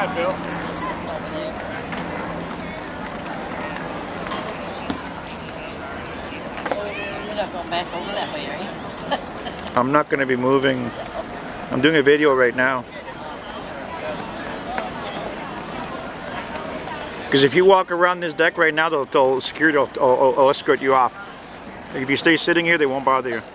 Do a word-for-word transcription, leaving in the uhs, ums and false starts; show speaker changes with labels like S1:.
S1: that, Bill?
S2: Still sitting over there. You're not going back over that way, are you?
S3: I'm not going to be moving. I'm doing a video right now. Because if you walk around this deck right now, they'll, they'll security will, will, will escort you off. Like if you stay sitting here, they won't bother you.